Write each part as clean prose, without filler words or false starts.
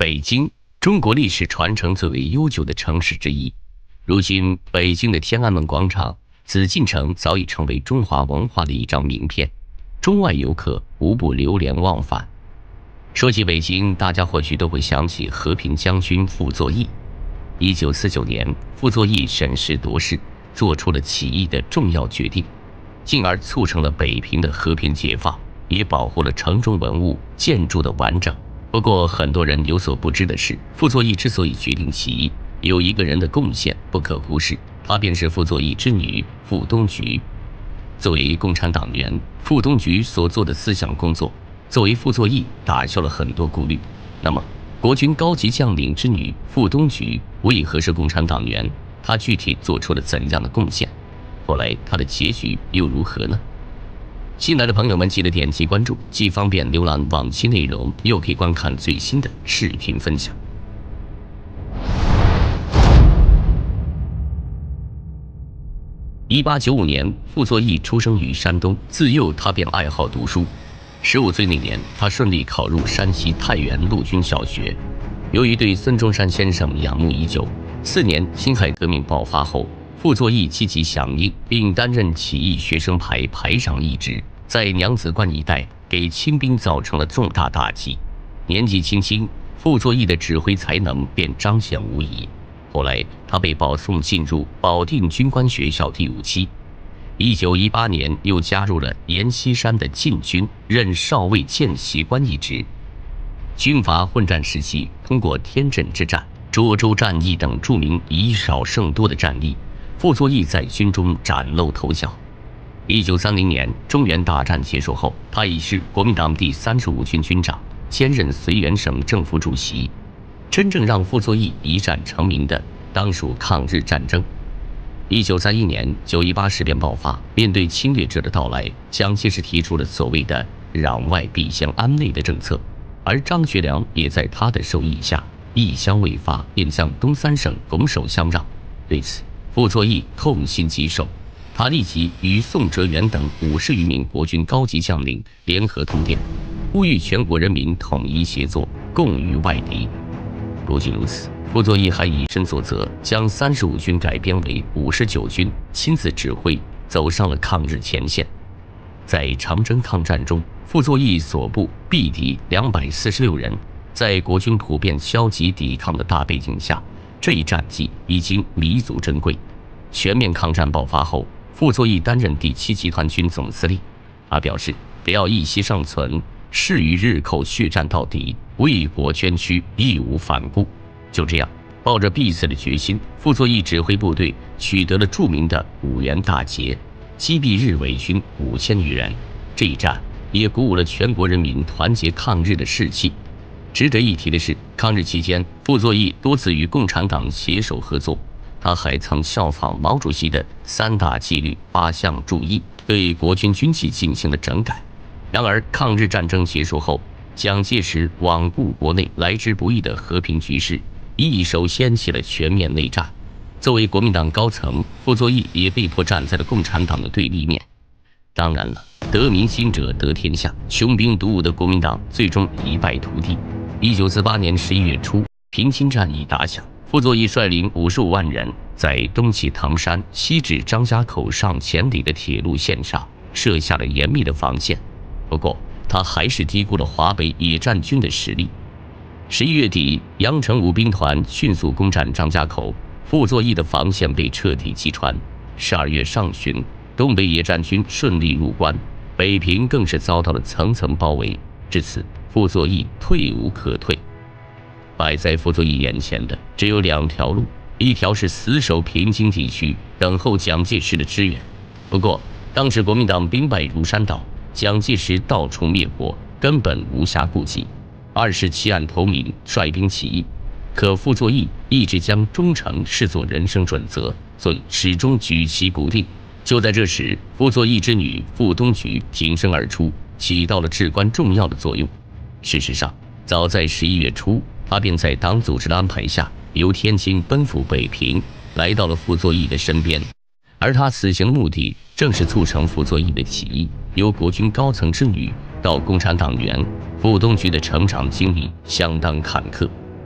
北京，中国历史传承最为悠久的城市之一。如今，北京的天安门广场、紫禁城早已成为中华文化的一张名片，中外游客无不流连忘返。说起北京，大家或许都会想起和平将军傅作义。1949年，傅作义审时度势，做出了起义的重要决定，进而促成了北平的和平解放，也保护了城中文物建筑的完整。不过，很多人有所不知的是，傅作义之所以决定起义，有一个人的贡献不可忽视，她便是傅作义之女傅冬菊。作为共产党员，傅冬菊所做的思想工作，作为傅作义打消了很多顾虑。那么，国军高级将领之女傅冬菊为何是共产党员？她具体做出了怎样的贡献？后来她的结局又如何呢？新来的朋友们记得点击关注，既方便浏览往期内容，又可以观看最新的视频分享。1895年，傅作义出生于山东，自幼他便爱好读书。15岁那年，他顺利考入山西太原陆军小学。由于对孙中山先生仰慕已久，4年辛亥革命爆发后，傅作义积极响应，并担任起义学生排排长一职，在娘子关一带给清兵造成了重大打击。年纪轻轻，傅作义的指挥才能便彰显无疑。后来，他被保送进入保定军官学校第5期。1918年，又加入了阎锡山的禁军，任少尉见习官一职。军阀混战时期，通过天镇之战、涿州战役等著名以少胜多的战例，傅作义在军中崭露头角。1930年，中原大战结束后，他已是国民党第35军军长，兼任绥远省政府主席。真正让傅作义一战成名的，当属抗日战争。1931年9·18事变爆发，面对侵略者的到来，蒋介石提出了所谓的“攘外必先安内”的政策，而张学良也在他的授意下，一香未发便向东三省拱手相让。对此，傅作义痛心疾首，他立即与宋哲元等50余名国军高级将领联合通电，呼吁全国人民统一协作，共御外敌。不仅如此，傅作义还以身作则，将35军改编为59军，亲自指挥，走上了抗日前线。在长征抗战中，傅作义所部毙敌246人，在国军普遍消极抵抗的大背景下，这一战绩已经弥足珍贵。全面抗战爆发后，傅作义担任第7集团军总司令。他表示，不要一息尚存，誓与日寇血战到底，为国捐躯，义无反顾。就这样，抱着必死的决心，傅作义指挥部队取得了著名的五原大捷，击毙日伪军5000余人。这一战也鼓舞了全国人民团结抗日的士气。值得一提的是，抗日期间，傅作义多次与共产党携手合作，他还曾效仿毛主席的3大纪律8项注意，对国军军纪进行了整改。然而，抗日战争结束后，蒋介石罔顾国内来之不易的和平局势，一手掀起了全面内战。作为国民党高层，傅作义也被迫站在了共产党的对立面。当然了，得民心者得天下，穷兵黩武的国民党最终一败涂地。1948年11月初，平津战役打响，傅作义率领55万人，在东起唐山、西至张家口上千里的铁路线上设下了严密的防线。不过，他还是低估了华北野战军的实力。11月底，杨成武兵团迅速攻占张家口，傅作义的防线被彻底击穿。12月上旬，东北野战军顺利入关，北平更是遭到了层层包围。至此，傅作义退无可退。摆在傅作义眼前的只有2条路，一条是死守平津地区，等候蒋介石的支援。不过，当时国民党兵败如山倒，蒋介石到处灭国，根本无暇顾及。2是弃暗投明，率兵起义。可傅作义一直将忠诚视作人生准则，所以始终举棋不定。就在这时，傅作义之女傅冬菊挺身而出，起到了至关重要的作用。事实上，早在11月初，她便在党组织的安排下，由天津奔赴北平，来到了傅作义的身边。而他此行的目的，正是促成傅作义的起义。由国军高层之女到共产党员，傅冬菊的成长经历相当坎坷。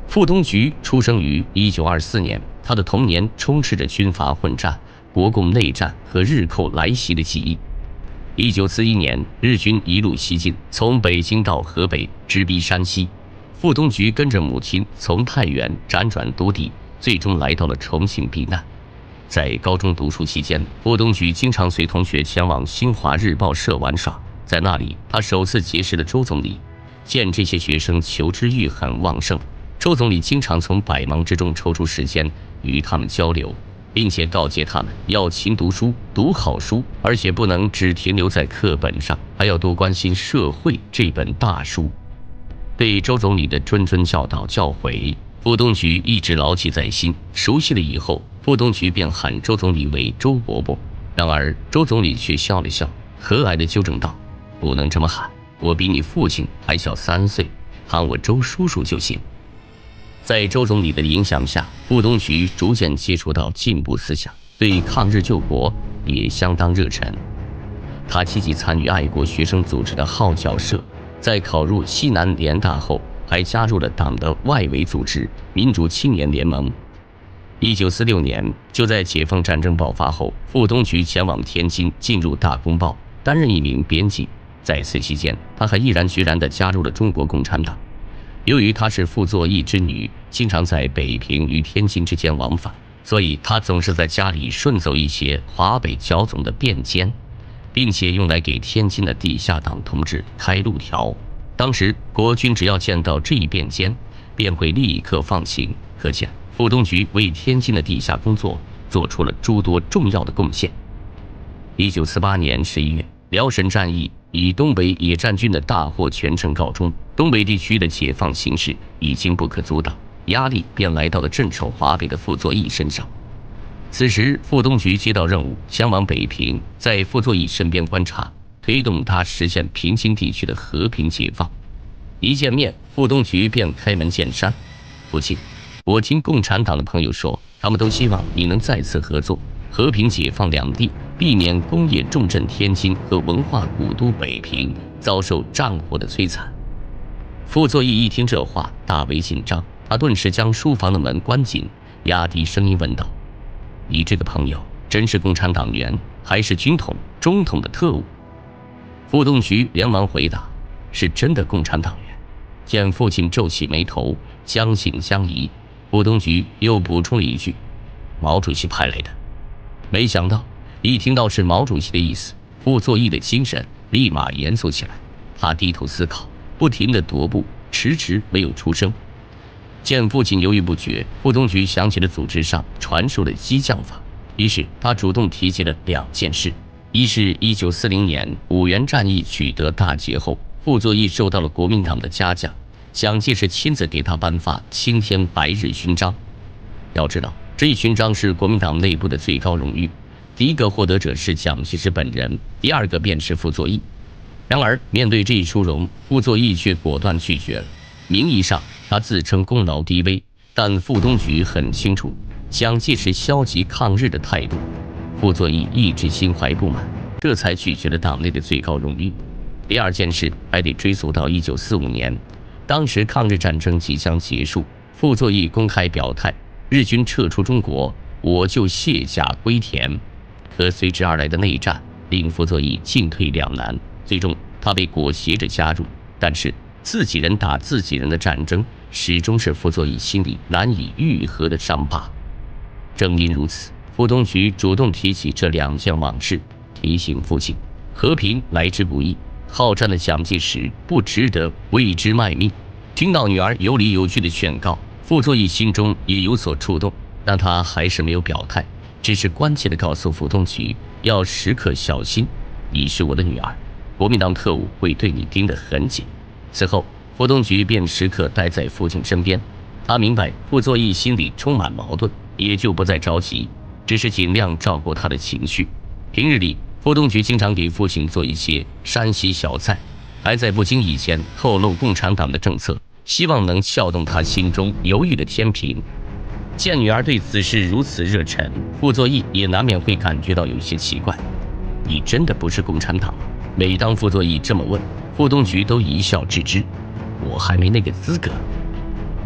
傅东菊出生于1924年，他的童年充斥着军阀混战、国共内战和日寇来袭的记忆。1941年，日军一路西进，从北京到河北，直逼山西。傅东菊跟着母亲从太原辗转多地，最终来到了重庆避难。在高中读书期间，傅东菊经常随同学前往新华日报社玩耍，在那里，他首次结识了周总理。见这些学生求知欲很旺盛，周总理经常从百忙之中抽出时间与他们交流，并且告诫他们要勤读书，读好书，而且不能只停留在课本上，还要多关心社会这本大书。对周总理的谆谆教导教诲，傅东菊一直牢记在心。熟悉了以后，傅东菊便喊周总理为周伯伯。然而周总理却笑了笑，和蔼地纠正道：“不能这么喊，我比你父亲还小3岁，喊我周叔叔就行。”在周总理的影响下，傅东菊逐渐接触到进步思想，对抗日救国也相当热忱。他积极参与爱国学生组织的号角社，在考入西南联大后，还加入了党的外围组织民主青年联盟。1946年，就在解放战争爆发后，傅东菊前往天津，进入《大公报》，担任一名编辑。在此期间，他还毅然决然地加入了中国共产党。由于她是傅作义之女，经常在北平与天津之间往返，所以她总是在家里顺走一些华北剿总的便笺，并且用来给天津的地下党同志开路条。当时国军只要见到这一便笺，便会立刻放行，可见傅东菊为天津的地下工作做出了诸多重要的贡献。1948年11月，辽沈战役以东北野战军的大获全胜告终，东北地区的解放形势已经不可阻挡，压力便来到了镇守华北的傅作义身上。此时傅东菊接到任务，前往北平，在傅作义身边观察，推动他实现平津地区的和平解放。一见面，傅东菊便开门见山：“父亲，我听共产党的朋友说，他们都希望你能再次合作，和平解放两地，避免工业重镇天津和文化古都北平遭受战火的摧残。”傅作义一听这话，大为紧张，他顿时将书房的门关紧，压低声音问道：“你这个朋友真是共产党员，还是军统、中统的特务？”傅东菊连忙回答：“是真的共产党员。”见父亲皱起眉头，将信将疑，傅东菊又补充了一句：“毛主席派来的。”没想到一听到是毛主席的意思，傅作义的精神立马严肃起来。他低头思考，不停地踱步，迟迟没有出声。见父亲犹豫不决，傅东菊想起了组织上传授的激将法，于是他主动提起了2件事：一是1940年五原战役取得大捷后，傅作义受到了国民党的嘉奖，蒋介石亲自给他颁发青天白日勋章。要知道，这一勋章是国民党内部的最高荣誉，第一个获得者是蒋介石本人，第二个便是傅作义。然而面对这一殊荣，傅作义却果断拒绝了。名义上他自称功劳低微，但傅东菊很清楚蒋介石消极抗日的态度，傅作义一直心怀不满，这才拒绝了党内的最高荣誉。第二件事还得追溯到1945年，当时抗日战争即将结束，傅作义公开表态，日军撤出中国，我就卸甲归田。可随之而来的内战令傅作义进退两难，最终他被裹挟着加入。但是自己人打自己人的战争始终是傅作义心里难以愈合的伤疤。正因如此，傅东菊主动提起这2件往事，提醒父亲和平来之不易，好战的蒋介石不值得为之卖命。听到女儿有理有据的劝告，傅作义心中也有所触动，但他还是没有表态，只是关切地告诉傅东菊要时刻小心，你是我的女儿，国民党特务会对你盯得很紧。此后傅东菊便时刻待在父亲身边，他明白傅作义心里充满矛盾，也就不再着急，只是尽量照顾他的情绪。平日里傅东菊经常给父亲做一些山西小菜，还在不经意间透露共产党的政策，希望能撬动他心中犹豫的天平。见女儿对此事如此热忱，傅作义也难免会感觉到有些奇怪。你真的不是共产党吗？每当傅作义这么问，傅东菊都一笑置之。我还没那个资格。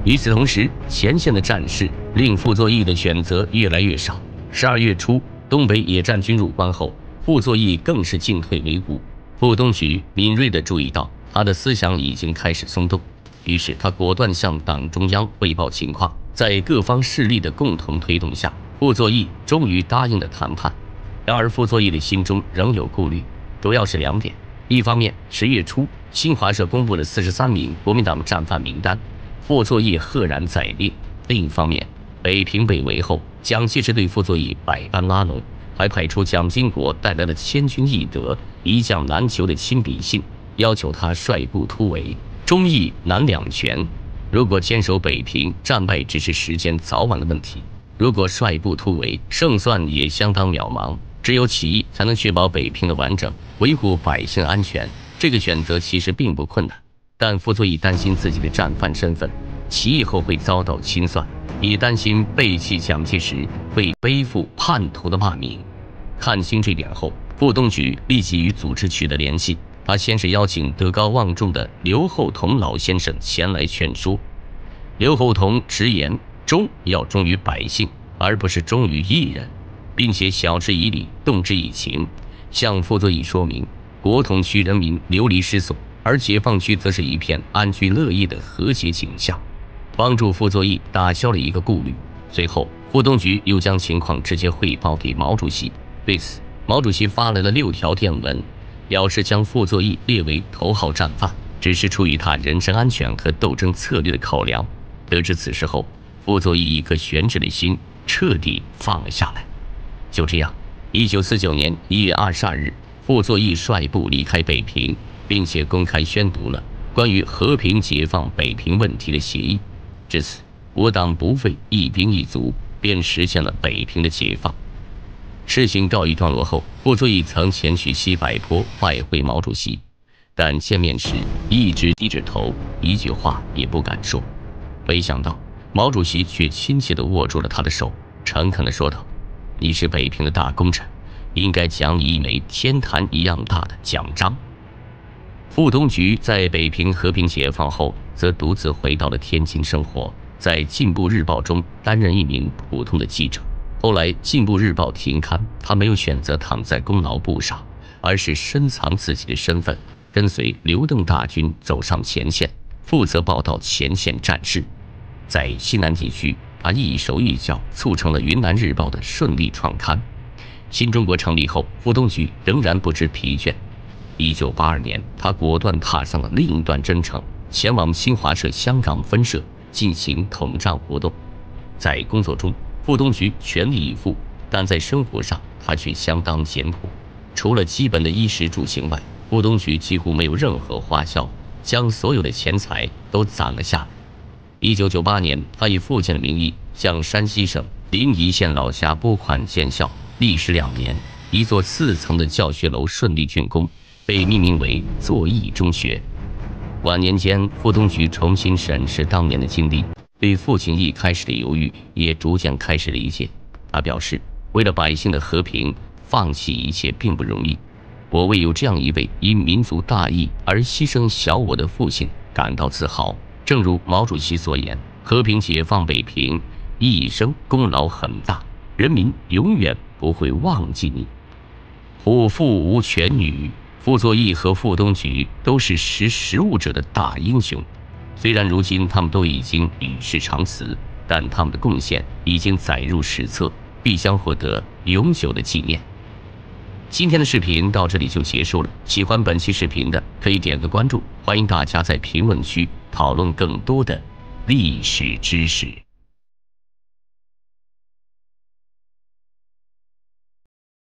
与此同时，前线的战事令傅作义的选择越来越少。12月初，东北野战军入关后，傅作义更是进退维谷。傅东举敏锐地注意到他的思想已经开始松动，于是他果断向党中央汇报情况。在各方势力的共同推动下，傅作义终于答应了谈判。然而，傅作义的心中仍有顾虑，主要是2点：一方面，10月初，新华社公布了43名国民党战犯名单，傅作义赫然在列；另一方面，北平被围后，蒋介石对傅作义百般拉拢，还派出蒋经国带来了千军易得，一将难求的亲笔信，要求他率部突围，忠义难两全。如果坚守北平，战败只是时间早晚的问题；如果率部突围，胜算也相当渺茫。只有起义才能确保北平的完整，维护百姓安全。这个选择其实并不困难，但傅作义担心自己的战犯身份，起义后会遭到清算，也担心背弃蒋介石会背负叛徒的骂名。看清这点后，傅东举立即与组织取得联系。他先是邀请德高望重的刘厚同老先生前来劝说。刘厚同直言，忠要忠于百姓，而不是忠于一人，并且晓之以理，动之以情，向傅作义说明国统区人民流离失所，而解放区则是一片安居乐业的和谐景象，帮助傅作义打消了一个顾虑。随后，傅东举又将情况直接汇报给毛主席。对此，毛主席发来了6条电文，表示将傅作义列为头号战犯，只是出于他人身安全和斗争策略的考量。得知此事后，傅作义一颗悬着的心彻底放了下来。就这样，1949年1月22日，傅作义率部离开北平，并且公开宣读了关于和平解放北平问题的协议。至此，我党不费一兵一卒，便实现了北平的解放。事情告一段落后，傅作义曾前去西柏坡拜会毛主席，但见面时一直低着头，一句话也不敢说。没想到毛主席却亲切地握住了他的手，诚恳地说道：“你是北平的大功臣，应该奖你一枚天坛一样大的奖章。”傅东举在北平和平解放后，则独自回到了天津生活，在《进步日报》中担任一名普通的记者。后来，《进步日报》停刊，他没有选择躺在功劳簿上，而是深藏自己的身份，跟随刘邓大军走上前线，负责报道前线战事。在西南地区，他一手一脚促成了《云南日报》的顺利创刊。新中国成立后，傅东举仍然不知疲倦。1982年，他果断踏上了另一段征程，前往新华社香港分社进行统战活动。在工作中，傅东举全力以赴，但在生活上他却相当简朴。除了基本的衣食住行外，傅东举几乎没有任何花销，将所有的钱财都攒了下来。1998年，他以父亲的名义向山西省临沂县老家拨款建校，历时2年，一座4层的教学楼顺利竣工，被命名为作义中学。晚年间，傅东举重新审视当年的经历，对父亲一开始的犹豫也逐渐开始理解。他表示，为了百姓的和平，放弃一切并不容易。我为有这样一位因民族大义而牺牲小我的父亲感到自豪。正如毛主席所言，和平解放北平，一生功劳很大，人民永远不会忘记你。虎父无犬女，傅作义和傅东举都是识时务者的大英雄。虽然如今他们都已经与世长辞，但他们的贡献已经载入史册，必将获得永久的纪念。今天的视频到这里就结束了，喜欢本期视频的可以点个关注，欢迎大家在评论区讨论更多的历史知识。